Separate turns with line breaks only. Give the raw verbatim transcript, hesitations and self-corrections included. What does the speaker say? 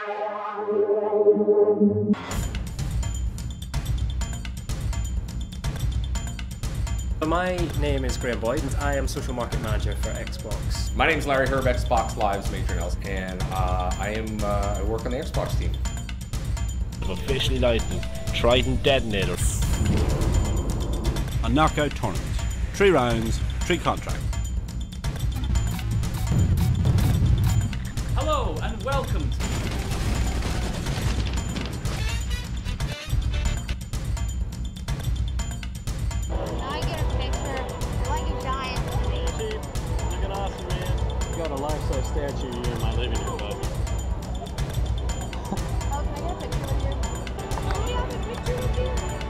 My name is Graham Boyd and I am Social Market Manager for Xbox.
My name is Larry Herb, Xbox Live's Major Nelson, and uh, I am uh, I work on the Xbox team.
Officially licensed Trident Detonator.
A knockout tournament. Three rounds, three contracts.
Hello and welcome to
I get a picture like a giant tree.
Chief, looking awesome, man. You got a life-size statue here in my living room, buddy.
Oh, can I get a picture with you? Oh, we have a picture with you.